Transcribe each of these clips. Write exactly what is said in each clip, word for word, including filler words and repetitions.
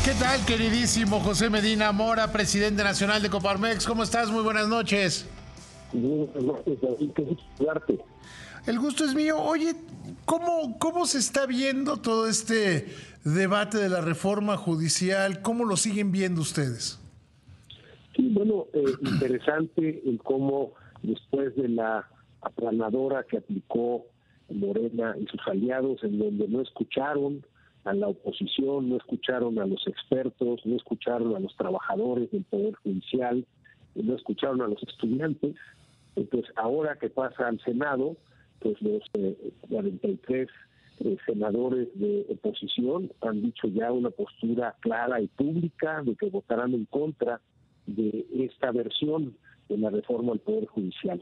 ¿Qué tal, queridísimo José Medina Mora, presidente nacional de Coparmex? ¿Cómo estás? Muy buenas noches. Muy buenas noches, David. Qué gusto saludarte. El gusto es mío. Oye, ¿cómo, ¿cómo se está viendo todo este debate de la reforma judicial? ¿Cómo lo siguen viendo ustedes? Sí, bueno, eh, interesante el cómo después de la aplanadora que aplicó Morena y sus aliados, en donde no escucharon a la oposición, no escucharon a los expertos, no escucharon a los trabajadores del Poder Judicial, no escucharon a los estudiantes. Entonces, ahora que pasa al Senado, pues los eh, cuarenta y tres eh, senadores de oposición han dicho ya una postura clara y pública de que votarán en contra de esta versión de la reforma al Poder Judicial.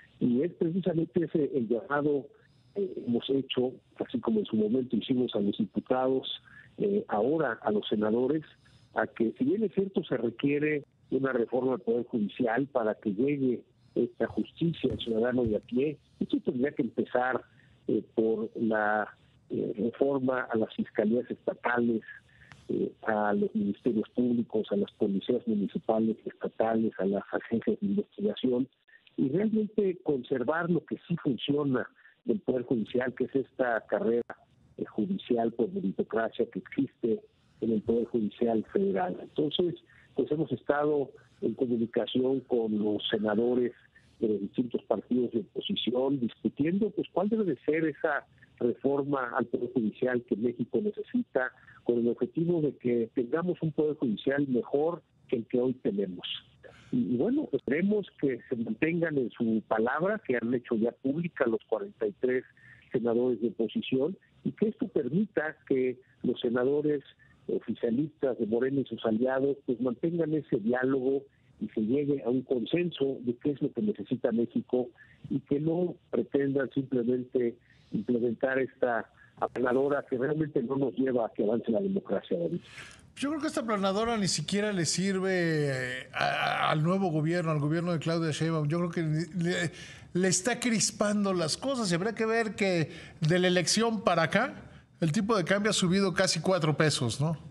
Y es precisamente ese el llamado eh, hemos hecho, así como en su momento hicimos a los diputados, eh, ahora a los senadores, a que si bien es cierto se requiere una reforma al Poder Judicial para que llegue esta justicia al ciudadano de a pie, esto tendría que empezar eh, por la eh, reforma a las fiscalías estatales, eh, a los ministerios públicos, a las policías municipales, estatales, a las agencias de investigación, y realmente conservar lo que sí funciona del Poder Judicial, que es esta carrera eh, judicial por meritocracia que existe en el Poder Judicial Federal. Entonces, pues hemos estado en comunicación con los senadores de los distintos partidos de oposición, discutiendo pues cuál debe de ser esa reforma al Poder Judicial que México necesita, con el objetivo de que tengamos un Poder Judicial mejor que el que hoy tenemos. Y, y bueno, esperemos que se mantengan en su palabra, que han hecho ya pública los cuarenta y tres senadores de oposición, y que esto permita que los senadores oficialistas de Morena y sus aliados pues mantengan ese diálogo y se llegue a un consenso de qué es lo que necesita México, y que no pretendan simplemente implementar esta aplanadora que realmente no nos lleva a que avance la democracia, David. Yo creo que esta aplanadora ni siquiera le sirve a, a, al nuevo gobierno, al gobierno de Claudia Sheinbaum. Yo creo que le, le está crispando las cosas. Y habrá que ver que de la elección para acá el tipo de cambio ha subido casi cuatro pesos, ¿no?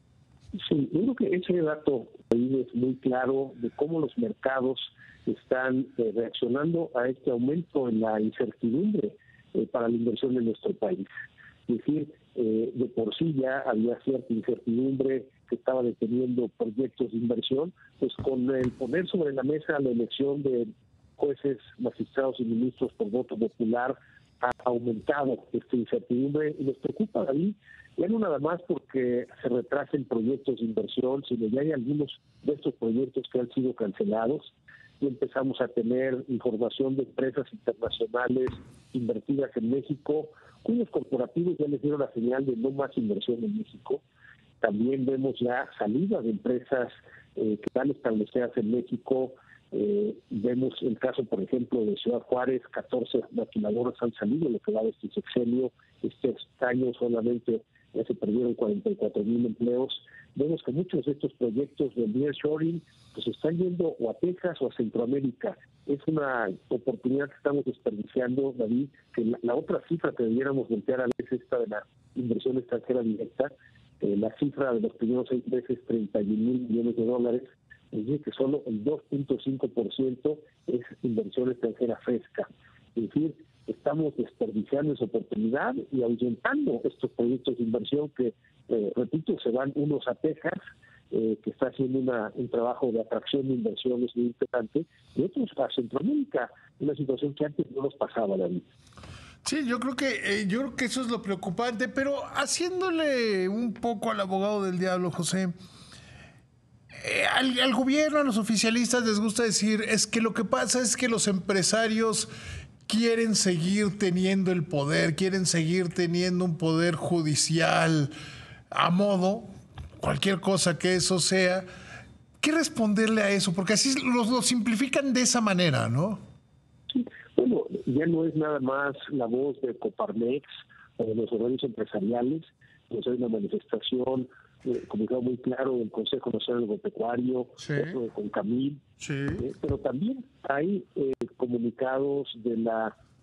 Sí, yo creo que ese dato ahí es muy claro de cómo los mercados están eh, reaccionando a este aumento en la incertidumbre eh, para la inversión en nuestro país. Es decir, eh, de por sí ya había cierta incertidumbre que estaba deteniendo proyectos de inversión, pues con el poner sobre la mesa la elección de jueces, magistrados y ministros por voto popular, ha aumentado esta incertidumbre y nos preocupa, David, ya no nada más porque se retrasen proyectos de inversión, sino ya hay algunos de estos proyectos que han sido cancelados. Y empezamos a tener información de empresas internacionales invertidas en México, cuyos corporativos ya les dieron la señal de no más inversión en México. También vemos ya salida de empresas eh, que están establecidas en México. Eh, vemos el caso, por ejemplo, de Ciudad Juárez, catorce maquiladoras han salido en lo que va de este sexenio. Este año solamente ya se perdieron cuarenta y cuatro mil empleos. Vemos que muchos de estos proyectos de nearshoring pues están yendo o a Texas o a Centroamérica. Es una oportunidad que estamos desperdiciando, David, que la, la otra cifra que debiéramos voltear a ver es esta de la inversión extranjera directa. Eh, la cifra de los primeros seis meses, treinta y un mil millones de dólares, es decir, que solo el dos punto cinco por ciento es inversión extranjera fresca. Es decir, estamos desperdiciando esa oportunidad y ahuyentando estos proyectos de inversión que, eh, repito, se van unos a Texas, eh, que está haciendo una, un trabajo de atracción de inversiones muy importante, y otros a Centroamérica, una situación que antes no nos pasaba, David. Sí, yo creo que eh, yo creo que eso es lo preocupante, pero haciéndole un poco al abogado del diablo, José, eh, al, al gobierno, a los oficialistas les gusta decir es que lo que pasa es que los empresarios quieren seguir teniendo el poder, quieren seguir teniendo un poder judicial a modo, cualquier cosa que eso sea. ¿Qué responderle a eso? Porque así lo, lo simplifican de esa manera, ¿no? Sí, bueno, ya no es nada más la voz de Coparmex o de los horarios empresariales, pues hay una manifestación, eh, comunicado muy claro del Consejo Nacional Agropecuario, Sí. otro de Concamil, Sí. eh, pero también hay eh, comunicados de la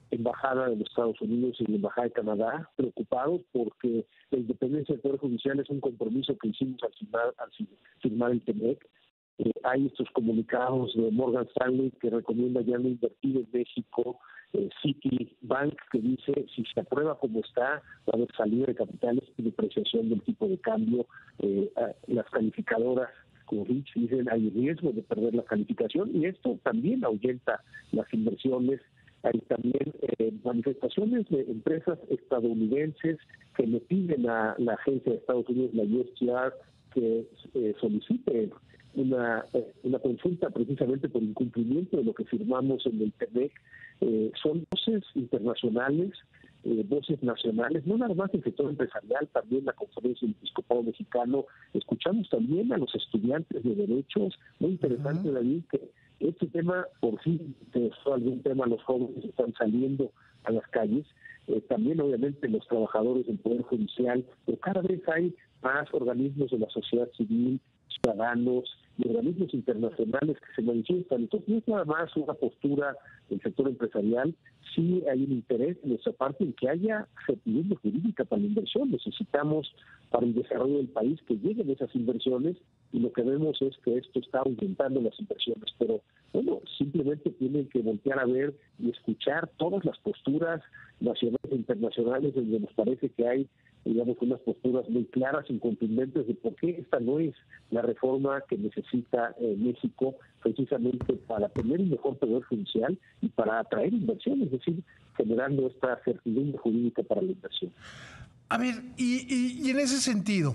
Embajada de los Estados Unidos y la Embajada de Canadá, preocupados porque la independencia del Poder Judicial es un compromiso que hicimos al firmar, al firmar el T M E C. Eh, hay estos comunicados de Morgan Stanley que recomienda ya no invertir en México, eh, Citibank que dice si se aprueba como está, va a haber salida de capitales y depreciación del tipo de cambio. Eh, las calificadoras como Fitch dicen hay riesgo de perder la calificación y esto también ahuyenta las inversiones. Hay también eh, manifestaciones de empresas estadounidenses que le piden a la agencia de Estados Unidos, la U S T R, que eh, solicite una, eh, una consulta precisamente por incumplimiento de lo que firmamos en el T M E C. Eh, son voces internacionales, eh, voces nacionales, no nada más el sector empresarial, también la Conferencia del Episcopado Mexicano. Escuchamos también a los estudiantes de derechos. Muy interesante, uh-huh. David, que este tema, por fin, interesó algún tema, los jóvenes están saliendo a las calles, eh, también obviamente los trabajadores del Poder Judicial, pero cada vez hay más organismos de la sociedad civil, ciudadanos y organismos internacionales que se manifiestan. Entonces no es nada más una postura del sector empresarial, sí hay un interés de nuestra parte en que haya certidumbre jurídica para la inversión. Necesitamos para el desarrollo del país que lleguen esas inversiones y lo que vemos es que esto está aumentando las inversiones, pero bueno, simplemente tienen que voltear a ver y escuchar todas las posturas nacionales e internacionales donde nos parece que hay, digamos, unas posturas muy claras y contundentes de por qué esta no es la reforma que necesita eh, México precisamente para tener un mejor poder judicial y para atraer inversión, es decir, generando esta certidumbre jurídica para la inversión. A ver, y, y, y en ese sentido,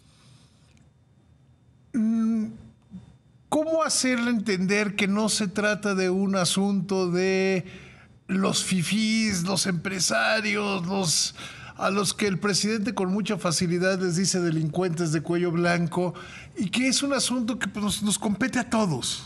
¿cómo hacerle entender que no se trata de un asunto de los fifís, los empresarios, los a los que el presidente con mucha facilidad les dice delincuentes de cuello blanco, y que es un asunto que pues, nos compete a todos?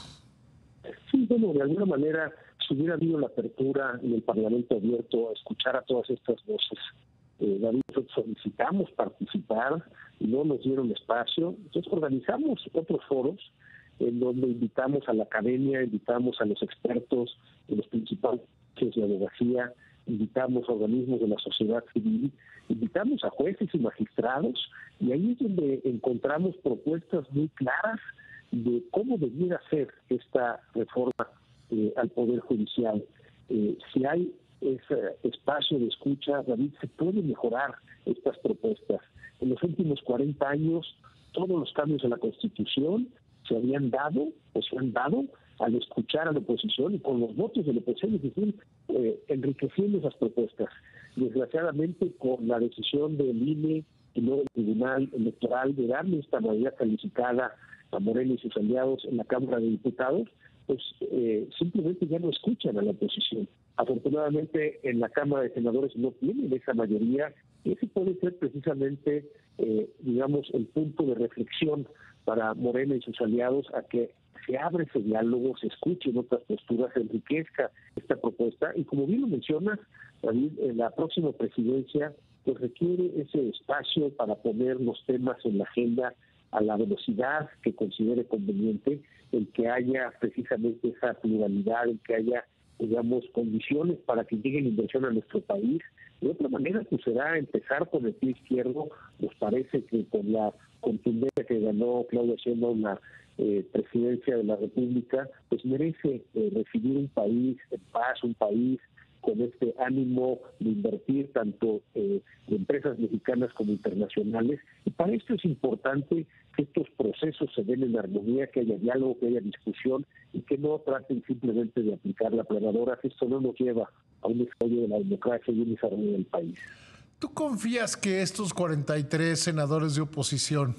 Sí, bueno, de alguna manera, si hubiera habido la apertura en el Parlamento abierto a escuchar a todas estas voces, eh, David, solicitamos participar y no nos dieron espacio, entonces organizamos otros foros en donde invitamos a la academia, invitamos a los expertos de los principales de abogacía, invitamos a organismos de la sociedad civil, invitamos a jueces y magistrados, y ahí es donde encontramos propuestas muy claras de cómo debiera ser esta reforma eh, al Poder Judicial. Eh, si hay ese espacio de escucha, David, se pueden mejorar estas propuestas. En los últimos cuarenta años, todos los cambios en la Constitución se habían dado o se han dado al escuchar a la oposición y con los votos de la oposición, es decir, eh, enriqueciendo esas propuestas. Desgraciadamente, con la decisión del I N E y luego del Tribunal Electoral de darle esta mayoría calificada a Morena y sus aliados en la Cámara de Diputados, pues eh, simplemente ya no escuchan a la oposición. Afortunadamente, en la Cámara de Senadores no tienen esa mayoría, y ese puede ser precisamente, eh, digamos, el punto de reflexión para Morena y sus aliados, a que se abra ese diálogo, se escuchen otras posturas, se enriquezca esta propuesta. Y como bien lo mencionas, David, en la próxima presidencia pues requiere ese espacio para poner los temas en la agenda a la velocidad que considere conveniente, en que haya precisamente esa pluralidad, en que haya, digamos, condiciones para que llegue la inversión a nuestro país. De otra manera, pues será empezar con el pie izquierdo. Nos parece que con la contundencia que ganó Claudia Sheinbaum la eh, presidencia de la República, pues merece eh, recibir un país en paz, un país con este ánimo de invertir tanto eh, de empresas mexicanas como internacionales. Y para esto es importante que estos procesos se den en armonía, que haya diálogo, que haya discusión y que no traten simplemente de aplicar la planadora, que esto no nos lleva a un desarrollo de la democracia y un desarrollo del país. ¿Tú confías que estos cuarenta y tres senadores de oposición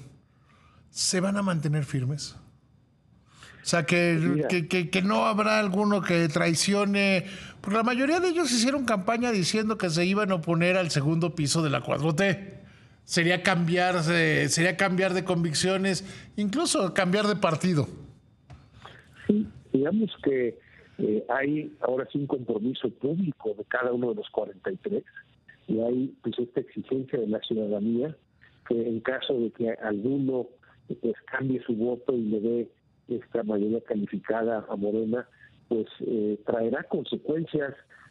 se van a mantener firmes? O sea, que, que, que, que no habrá alguno que traicione, porque la mayoría de ellos hicieron campaña diciendo que se iban a oponer al segundo piso de la cuatro T. Sería cambiar, sería cambiar de convicciones, incluso cambiar de partido. Sí, digamos que eh, hay ahora sí un compromiso público de cada uno de los cuarenta y tres, y hay pues esta exigencia de la ciudadanía que en caso de que alguno pues cambie su voto y le dé esta mayoría calificada a Morena, pues eh, traerá consecuencias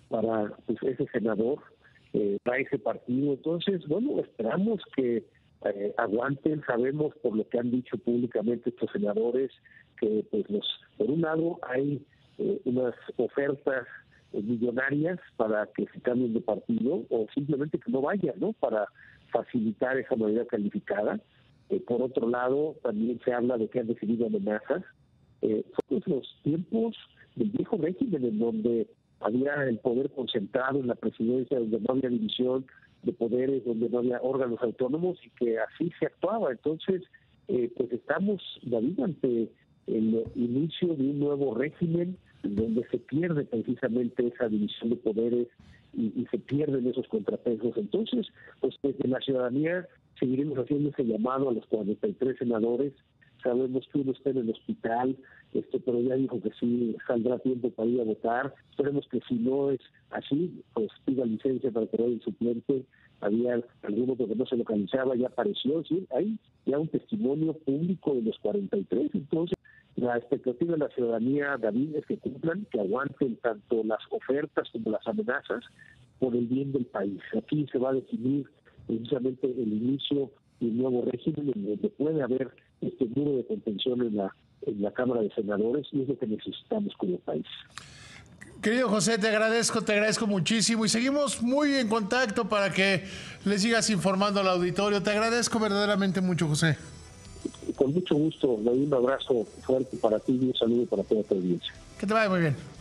para pues, ese senador, eh, para ese partido. Entonces, bueno, esperamos que eh, aguanten. Sabemos por lo que han dicho públicamente estos senadores que, pues, los, por un lado hay eh, unas ofertas eh, millonarias para que se cambien de partido o simplemente que no vayan, ¿no? Para facilitar esa mayoría calificada. Eh, por otro lado, también se habla de que han recibido amenazas. Eh, son los tiempos del viejo régimen en donde había el poder concentrado en la presidencia, donde no había división de poderes, donde no había órganos autónomos y que así se actuaba. Entonces, eh, pues estamos, David, ante el inicio de un nuevo régimen donde se pierde precisamente esa división de poderes y, y se pierden esos contrapesos. Entonces, pues desde la ciudadanía seguiremos haciendo ese llamado a los cuarenta y tres senadores. Sabemos que uno está en el hospital, este, pero ya dijo que sí saldrá tiempo para ir a votar. Esperemos que si no es así, pues pida licencia para que vaya el suplente. Había alguno que no se localizaba, ya apareció. ¿Sí? Hay ya un testimonio público de los cuarenta y tres. Entonces, la expectativa de la ciudadanía, David, es que cumplan, que aguanten tanto las ofertas como las amenazas por el bien del país. Aquí se va a definir precisamente el inicio de un nuevo régimen en donde puede haber este muro de contención en la, en la Cámara de Senadores y es lo que necesitamos como país. Querido José, te agradezco, te agradezco muchísimo y seguimos muy en contacto para que le sigas informando al auditorio. Te agradezco verdaderamente mucho, José. Con mucho gusto, le doy un abrazo fuerte para ti y un saludo para toda tu audiencia. Que te vaya muy bien.